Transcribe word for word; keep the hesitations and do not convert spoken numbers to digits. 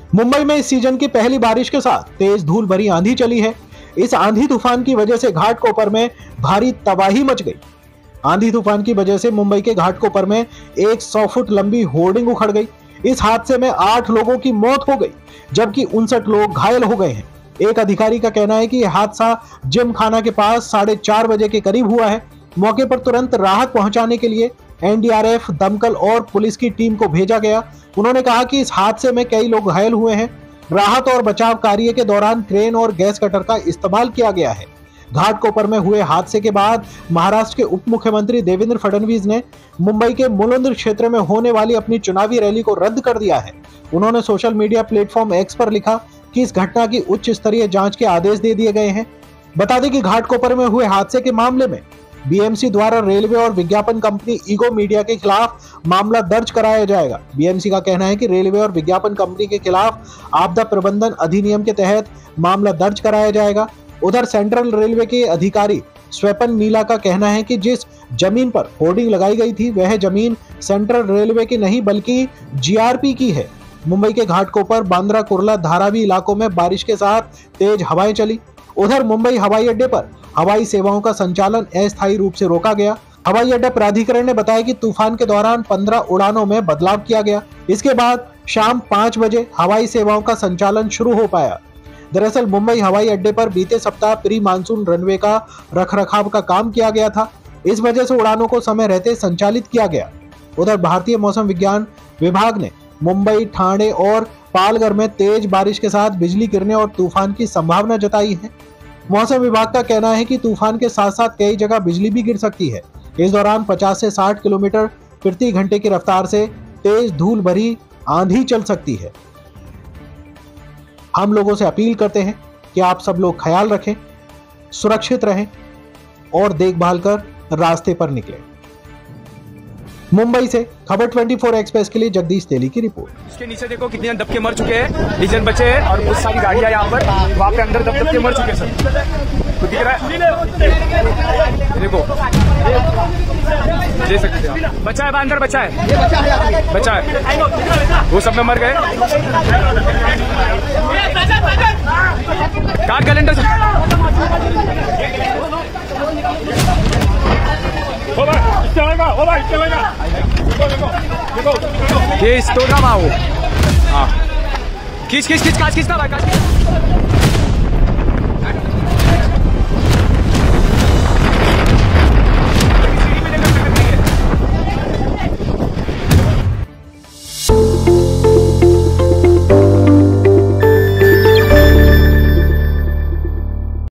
मुंबई में इस सीजन की पहली बारिश के साथ तेज धूल भरी आंधी चली है। इस आंधी तूफान की वजह से घाटकोपर में भारी तबाही मच गई। आंधी तूफान की वजह से मुंबई के घाटकोपर में एक सौ फुट लंबी होर्डिंग उखड़ गई। इस हादसे में आठ लोगों की मौत हो गई, जबकि उनसठ लोग घायल हो गए हैं। एक अधिकारी का कहना है कि यह हादसा जिम खाना के पास साढ़े चार बजे के करीब हुआ है। मौके पर तुरंत राहत पहुंचाने के लिए एन डी आर एफ, दमकल और पुलिस की टीम को भेजा गया। उन्होंने कहा कि इस हादसे में कई लोग घायल हुए हैं। राहत और बचाव कार्य के दौरान क्रेन और गैस कटर का इस्तेमाल किया गया है। घाटकोपर में हुए हादसे के बाद महाराष्ट्र के उप मुख्यमंत्री देवेंद्र फडणवीस ने मुंबई के मुलुंड क्षेत्र में होने वाली अपनी चुनावी रैली को रद्द कर दिया है। उन्होंने सोशल मीडिया प्लेटफॉर्म एक्स पर लिखा कि इस घटना की उच्च स्तरीय जांच के आदेश दे दिए गए हैं। बता दें कि घाटकोपर में हुए हादसे के मामले में बी एम सी द्वारा रेलवे और विज्ञापन कंपनी ईगो मीडिया के खिलाफ मामला दर्ज कराया जाएगा। बी एम सी का कहना है कि रेलवे और विज्ञापन कंपनी के खिलाफ आपदा प्रबंधन अधिनियम के तहत मामला दर्ज कराया जाएगा। उधर सेंट्रल रेलवे के अधिकारी स्वपन नीला का कहना है कि जिस जमीन पर होर्डिंग लगाई गई थी वह जमीन सेंट्रल रेलवे की नहीं बल्कि जी आर पी की है। मुंबई के घाटकोपर, बांद्रा कुर्ला, धारावी इलाकों में बारिश के साथ तेज हवाएं चली। उधर मुंबई हवाई अड्डे पर हवाई सेवाओं का संचालन अस्थायी रूप से रोका गया। हवाई अड्डा प्राधिकरण ने बताया कि तूफान के दौरान पंद्रह उड़ानों में बदलाव किया गया। इसके बाद शाम पाँच बजे हवाई सेवाओं का संचालन शुरू हो पाया। दरअसल मुंबई हवाई अड्डे पर बीते सप्ताह प्री मानसून रनवे का रखरखाव का काम किया गया था। इस वजह से उड़ानों को समय रहते संचालित किया गया। उधर भारतीय मौसम विज्ञान विभाग ने मुंबई, ठाणे और पालघर में तेज बारिश के साथ बिजली गिरने और तूफान की संभावना जताई है। मौसम विभाग का कहना है कि तूफान के साथ साथ कई जगह बिजली भी गिर सकती है। इस दौरान पचास से साठ किलोमीटर प्रति घंटे की रफ्तार से तेज धूल भरी आंधी चल सकती है। हम लोगों से अपील करते हैं कि आप सब लोग ख्याल रखें, सुरक्षित रहें और देखभाल कर रास्ते पर निकलें। मुंबई से खबर चौबीस एक्सप्रेस के लिए जगदीश तेली की रिपोर्ट। इसके नीचे देखो कितने दब के मर चुके हैं, डीजल बचे हैं और बहुत सारी गाड़ियां यहाँ पर वहाँ पे अंदर दब दब के मर चुके हैं सर। तो दिख रहा है, देखो दे सकते हैं। बचा है अंदर, बचा है, बचा है, वो सब में मर गए। काट कैलेंडर से ये स्टोर का वो हाँ खींच खींच खींच काच खींचना भाई काच